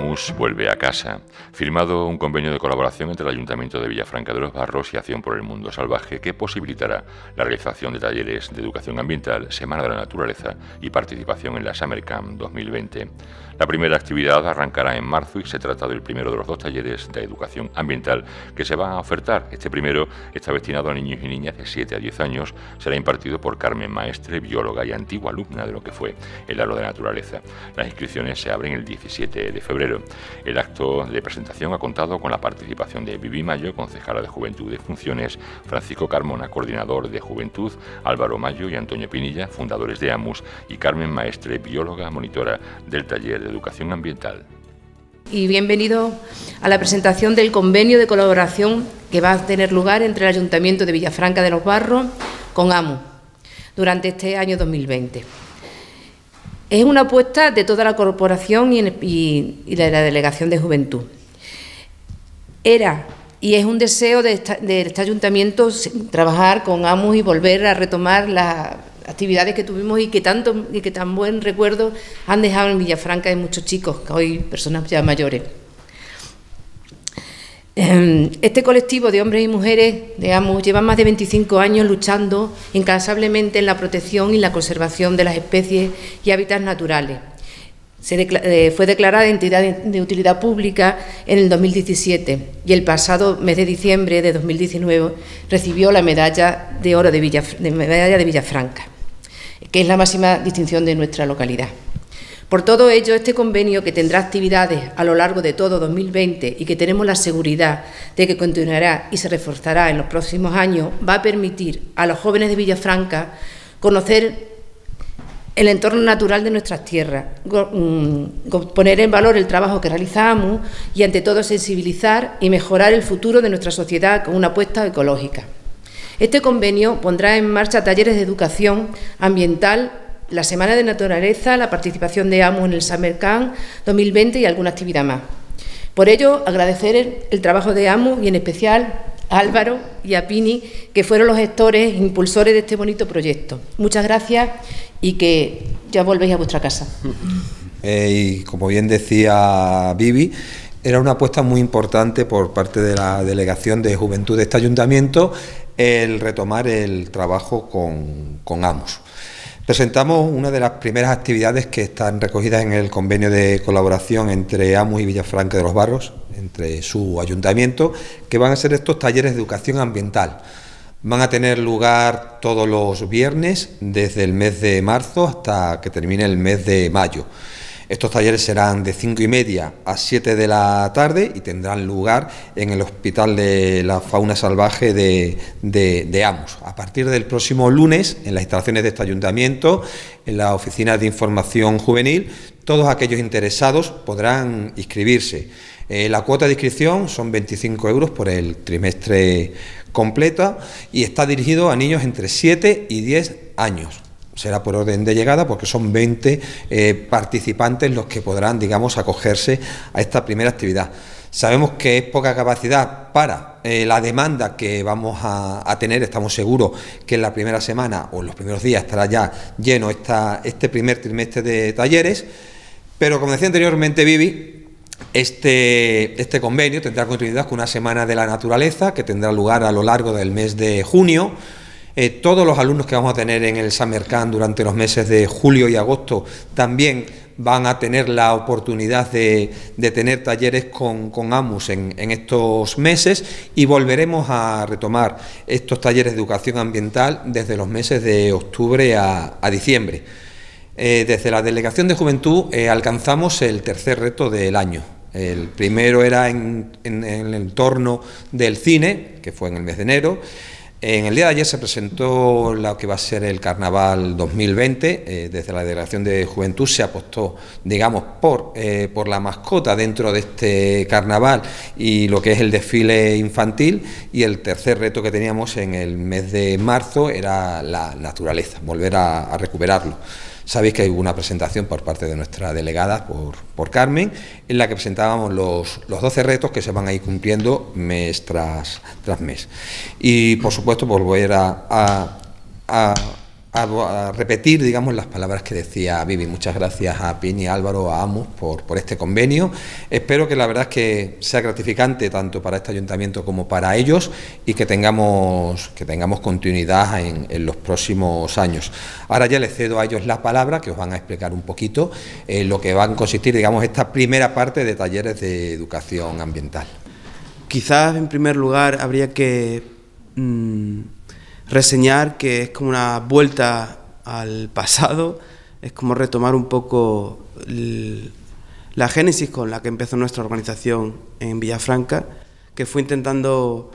Amus vuelve a casa. Firmado un convenio de colaboración entre el Ayuntamiento de Villafranca de los Barros y Acción por el Mundo Salvaje que posibilitará la realización de talleres de educación ambiental, Semana de la Naturaleza y participación en la Summer Camp 2020. La primera actividad arrancará en marzo y se trata del primero de los 2 talleres de educación ambiental que se van a ofertar. Este primero está destinado a niños y niñas de 7 a 10 años. Será impartido por Carmen Maestre, bióloga y antigua alumna de lo que fue el Aro de Naturaleza. Las inscripciones se abren el 17 de febrero. El acto de presentación ha contado con la participación de Vivi Mayo, concejala de Juventud de Funciones, Francisco Carmona, coordinador de Juventud, Álvaro Mayo y Antonio Pinilla, fundadores de Amus, y Carmen Maestre, bióloga, monitora del taller de educación ambiental. Y bienvenido a la presentación del convenio de colaboración que va a tener lugar entre el Ayuntamiento de Villafranca de los Barros con Amus durante este año 2020. Es una apuesta de toda la corporación y de la Delegación de Juventud. Era y es un deseo de este ayuntamiento trabajar con Amus y volver a retomar las actividades que tuvimos y que tan buen recuerdo han dejado en Villafranca de muchos chicos, que hoy personas ya mayores. Este colectivo de hombres y mujeres de Amus lleva más de 25 años luchando incansablemente en la protección y la conservación de las especies y hábitats naturales. Fue declarada entidad de utilidad pública en el 2017 y el pasado mes de diciembre de 2019 recibió la medalla de oro de Villafranca, que es la máxima distinción de nuestra localidad. Por todo ello, este convenio, que tendrá actividades a lo largo de todo 2020 y que tenemos la seguridad de que continuará y se reforzará en los próximos años, va a permitir a los jóvenes de Villafranca conocer el entorno natural de nuestras tierras, poner en valor el trabajo que realizamos y, ante todo, sensibilizar y mejorar el futuro de nuestra sociedad con una apuesta ecológica. Este convenio pondrá en marcha talleres de educación ambiental, la Semana de Naturaleza, la participación de Amus en el Summer Camp 2020 y alguna actividad más. Por ello, agradecer el trabajo de Amus y en especial a Álvaro y a Pini, que fueron los gestores e impulsores de este bonito proyecto. Muchas gracias y que ya volvéis a vuestra casa. Y como bien decía Vivi, era una apuesta muy importante por parte de la Delegación de Juventud de este Ayuntamiento el retomar el trabajo con Amus. Presentamos una de las primeras actividades que están recogidas en el convenio de colaboración entre Amus y Villafranca de los Barros, entre su ayuntamiento, que van a ser estos talleres de educación ambiental. Van a tener lugar todos los viernes desde el mes de marzo hasta que termine el mes de mayo. Estos talleres serán de 5:30 a 7 de la tarde y tendrán lugar en el Hospital de la Fauna Salvaje de Amus. A partir del próximo lunes, en las instalaciones de este ayuntamiento, en la Oficina de Información Juvenil, todos aquellos interesados podrán inscribirse. La cuota de inscripción son 25 € por el trimestre completo y está dirigido a niños entre 7 y 10 años. Será por orden de llegada porque son 20 participantes los que podrán, digamos, acogerse a esta primera actividad. Sabemos que es poca capacidad para la demanda que vamos a tener. Estamos seguros que en la primera semana o en los primeros días estará ya lleno este primer trimestre de talleres, pero como decía anteriormente Vivi, este convenio tendrá continuidad con una Semana de la Naturaleza que tendrá lugar a lo largo del mes de junio. Todos los alumnos que vamos a tener en el Summer Camp durante los meses de julio y agosto también van a tener la oportunidad de tener talleres con Amus en estos meses y volveremos a retomar estos talleres de educación ambiental desde los meses de octubre a diciembre. Desde la Delegación de Juventud alcanzamos el tercer reto del año. El primero era en el entorno del cine, que fue en el mes de enero. En el día de ayer se presentó lo que va a ser el Carnaval 2020. Desde la Delegación de Juventud se apostó, digamos, por la mascota dentro de este carnaval y lo que es el desfile infantil. Y el tercer reto que teníamos en el mes de marzo era la naturaleza, volver a recuperarlo. Sabéis que hay una presentación por parte de nuestra delegada, por Carmen, en la que presentábamos los 12 retos que se van a ir cumpliendo mes tras mes. Y, por supuesto, volver a a repetir, digamos, las palabras que decía Vivi. Muchas gracias a Pini, a Álvaro, a Amus por este convenio. Espero que la verdad es que sea gratificante tanto para este ayuntamiento como para ellos y que tengamos continuidad en los próximos años. Ahora ya les cedo a ellos la palabra, que os van a explicar un poquito lo que van a consistir, digamos, esta primera parte de talleres de educación ambiental. Quizás, en primer lugar, habría que reseñar que es como una vuelta al pasado, es como retomar un poco la génesis con la que empezó nuestra organización en Villafranca, que fue intentando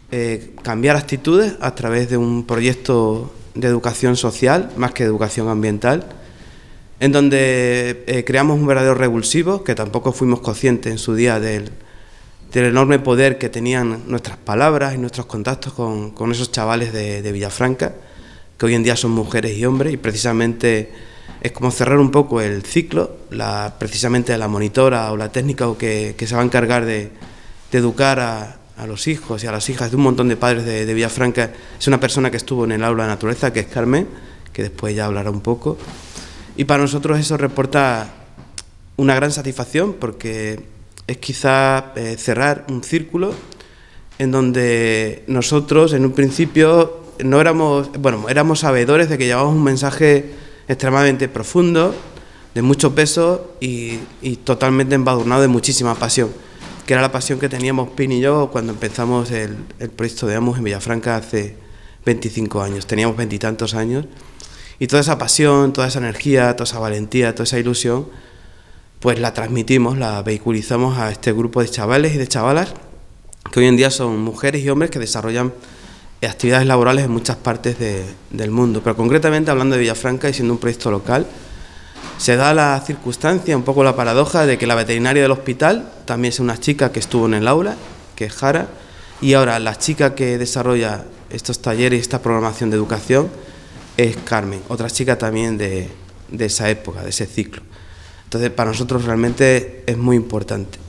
cambiar actitudes a través de un proyecto de educación social, más que de educación ambiental, en donde creamos un verdadero revulsivo, que tampoco fuimos conscientes en su día del enorme poder que tenían nuestras palabras y nuestros contactos con esos chavales de Villafranca, que hoy en día son mujeres y hombres, y precisamente es como cerrar un poco el ciclo. Precisamente la monitora o la técnica que se va a encargar de educar a los hijos y a las hijas de un montón de padres de Villafranca es una persona que estuvo en el aula de naturaleza, que es Carmen, que después ya hablará un poco. Y para nosotros eso reporta una gran satisfacción, porque es quizá cerrar un círculo en donde nosotros en un principio no éramos, éramos sabedores de que llevábamos un mensaje extremadamente profundo, de mucho peso y totalmente embadurnado de muchísima pasión, que era la pasión que teníamos Pin y yo cuando empezamos el proyecto de Amus en Villafranca hace 25 años, teníamos 20 y tantos años, y toda esa pasión, toda esa energía, toda esa valentía, toda esa ilusión, pues la transmitimos, la vehiculizamos a este grupo de chavales y de chavalas que hoy en día son mujeres y hombres que desarrollan actividades laborales en muchas partes del mundo, pero concretamente hablando de Villafranca y siendo un proyecto local, se da la circunstancia, un poco la paradoja de que la veterinaria del hospital también es una chica que estuvo en el aula, que es Jara, y ahora la chica que desarrolla estos talleres y esta programación de educación es Carmen, otra chica también de esa época, de ese ciclo. Entonces, para nosotros realmente es muy importante.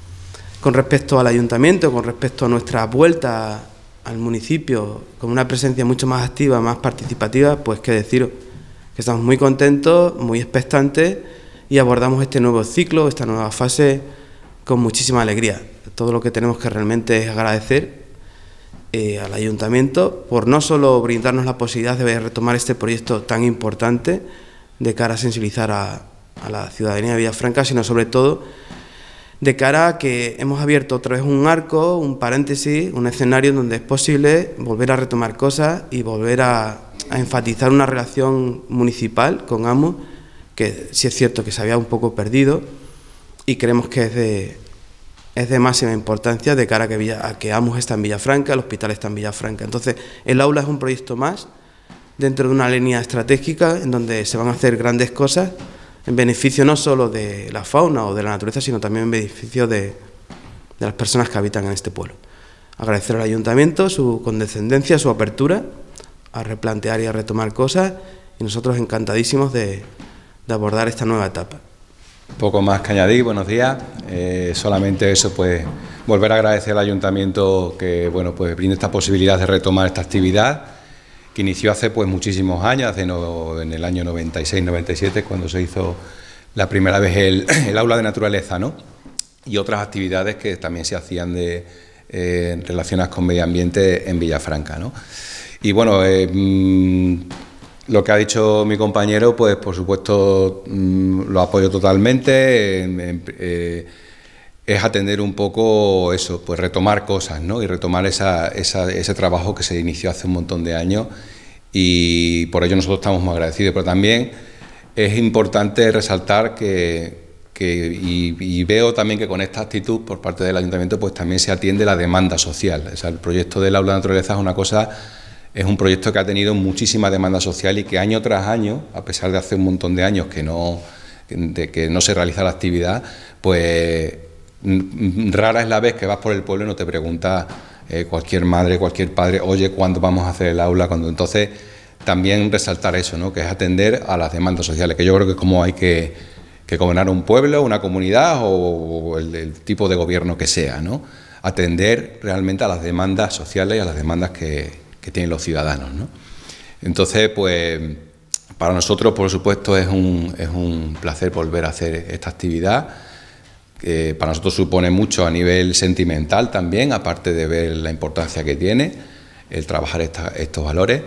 Con respecto al ayuntamiento, con respecto a nuestra vuelta al municipio, con una presencia mucho más activa, más participativa, pues qué deciros, que estamos muy contentos, muy expectantes y abordamos este nuevo ciclo, esta nueva fase con muchísima alegría. Todo lo que tenemos que realmente es agradecer al ayuntamiento por no solo brindarnos la posibilidad de retomar este proyecto tan importante de cara a sensibilizar a la ciudadanía de Villafranca, sino sobre todo de cara a que hemos abierto otra vez un arco, un paréntesis, un escenario en donde es posible volver a retomar cosas y volver a enfatizar una relación municipal con Amus, que sí es cierto que se había un poco perdido y creemos que es de máxima importancia de cara a que Amus está en Villafranca, el hospital está en Villafranca. Entonces, el aula es un proyecto más dentro de una línea estratégica en donde se van a hacer grandes cosas en beneficio no solo de la fauna o de la naturaleza, sino también en beneficio de las personas que habitan en este pueblo. Agradecer al ayuntamiento su condescendencia, su apertura a replantear y a retomar cosas, y nosotros encantadísimos de abordar esta nueva etapa. Poco más que añadir, buenos días. Solamente eso, pues volver a agradecer al ayuntamiento que pues brinda esta posibilidad de retomar esta actividad, que inició hace pues muchísimos años, en el año 96-97, cuando se hizo la primera vez el aula de naturaleza, ¿no? Y otras actividades que también se hacían relacionadas con medio ambiente en Villafranca, ¿no? Y bueno, lo que ha dicho mi compañero, pues por supuesto lo apoyo totalmente. Es atender un poco eso, pues retomar cosas, ¿no? Y retomar ese trabajo que se inició hace un montón de años, y por ello nosotros estamos muy agradecidos. Pero también es importante resaltar y veo también que con esta actitud por parte del ayuntamiento pues también se atiende la demanda social. O sea, el proyecto del aula de naturaleza es un proyecto que ha tenido muchísima demanda social y que año tras año, a pesar de hace un montón de años que no se realiza la actividad, pues rara es la vez que vas por el pueblo y no te pregunta cualquier madre, cualquier padre, oye, ¿cuándo vamos a hacer el aula? Entonces, también resaltar eso, ¿no? Que es atender a las demandas sociales, que yo creo que es como hay que gobernar un pueblo, una comunidad o el tipo de gobierno que sea, ¿no? Atender realmente a las demandas sociales y a las demandas que tienen los ciudadanos, ¿no? Entonces, pues para nosotros, por supuesto, es un placer volver a hacer esta actividad, que para nosotros supone mucho a nivel sentimental también, aparte de ver la importancia que tiene el trabajar estos valores,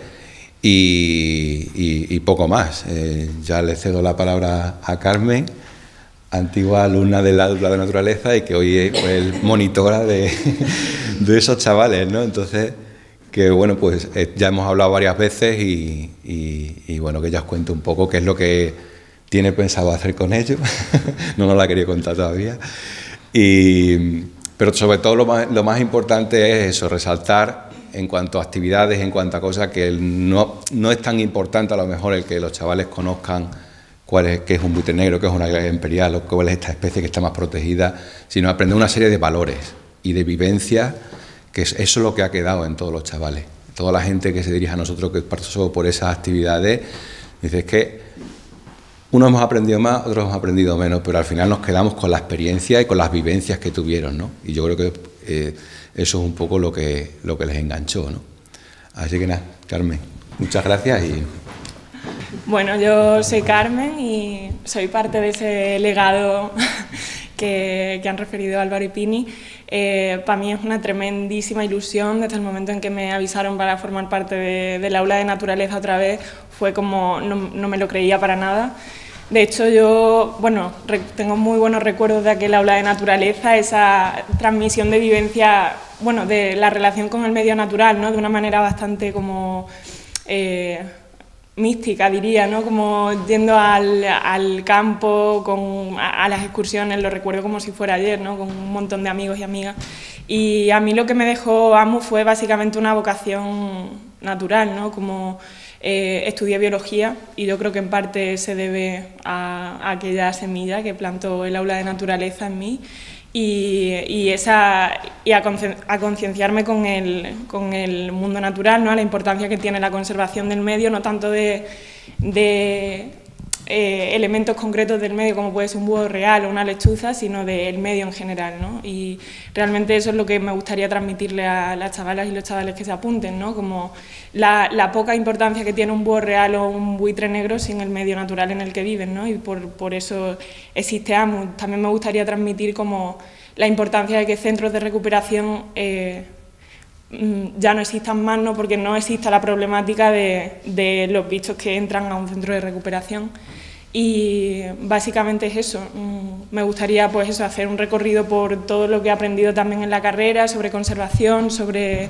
y poco más. Ya le cedo la palabra a Carmen, antigua alumna del aula de naturaleza y que hoy es monitora de esos chavales, ¿no? Entonces, que bueno, pues ya hemos hablado varias veces y bueno, que ella os cuente un poco qué es lo que tiene pensado hacer con ellos. No nos la quería contar todavía. Pero sobre todo lo más importante es eso, resaltar en cuanto a actividades, en cuanto a cosas, que no es tan importante a lo mejor el que los chavales conozcan qué es un buitre negro, qué es una águila imperial, o cuál es esta especie que está más protegida, sino aprender una serie de valores y de vivencias, que eso es lo que ha quedado en todos los chavales. Toda la gente que se dirige a nosotros, que pasó por esas actividades, dice, es que unos hemos aprendido más, otros hemos aprendido menos, pero al final nos quedamos con la experiencia y con las vivencias que tuvieron, ¿no? Y yo creo que eso es un poco lo que les enganchó, ¿no? Así que nada, Carmen, muchas gracias y... Bueno, yo soy Carmen y soy parte de ese legado que han referido Álvaro y Pini. Para mí es una tremendísima ilusión. Desde el momento en que me avisaron para formar parte del aula de naturaleza otra vez, fue como no me lo creía para nada. De hecho, yo tengo muy buenos recuerdos de aquel aula de naturaleza, esa transmisión de vivencia, de la relación con el medio natural, ¿no? De una manera bastante como mística, diría, ¿no? Como yendo al campo, a las excursiones, lo recuerdo como si fuera ayer, ¿no? Con un montón de amigos y amigas. Y a mí lo que me dejó AMU fue básicamente una vocación natural, ¿no? Como estudié biología y yo creo que en parte se debe a aquella semilla que plantó el aula de naturaleza en mí y a concienciarme con el mundo natural, ¿no? A la importancia que tiene la conservación del medio, no tanto de elementos concretos del medio como puede ser un búho real o una lechuza, sino del medio en general, ¿no? Y realmente eso es lo que me gustaría transmitirle a las chavalas y los chavales que se apunten, ¿no? Como la poca importancia que tiene un búho real o un buitre negro sin el medio natural en el que viven, ¿no? Y por eso existe AMU. También me gustaría transmitir como la importancia de que centros de recuperación ya no existan más, ¿no? Porque no exista la problemática de los bichos que entran a un centro de recuperación. Y básicamente es eso. Me gustaría pues eso, hacer un recorrido por todo lo que he aprendido también en la carrera, sobre conservación, sobre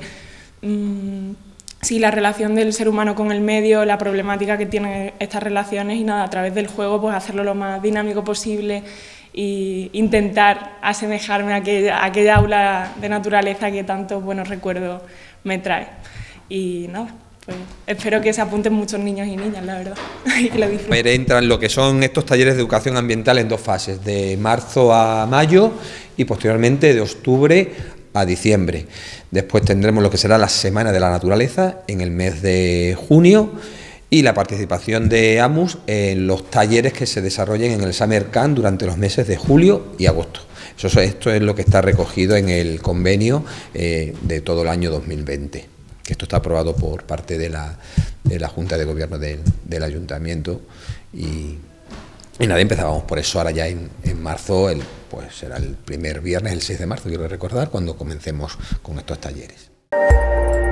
la relación del ser humano con el medio, la problemática que tienen estas relaciones y nada, a través del juego pues hacerlo lo más dinámico posible e intentar asemejarme a aquella aula de naturaleza que tantos buenos recuerdos me trae. Y nada, pues espero que se apunten muchos niños y niñas, la verdad, y que lo disfruten. Entran lo que son estos talleres de educación ambiental en dos fases, de marzo a mayo y posteriormente de octubre a diciembre. Después tendremos lo que será la Semana de la Naturaleza en el mes de junio y la participación de AMUS en los talleres que se desarrollen en el Summer Camp durante los meses de julio y agosto. Esto es lo que está recogido en el convenio de todo el año 2020, que esto está aprobado por parte de la Junta de Gobierno del Ayuntamiento y nada, empezábamos por eso. Ahora ya en marzo, pues será el primer viernes, el 6 de marzo, quiero recordar, cuando comencemos con estos talleres.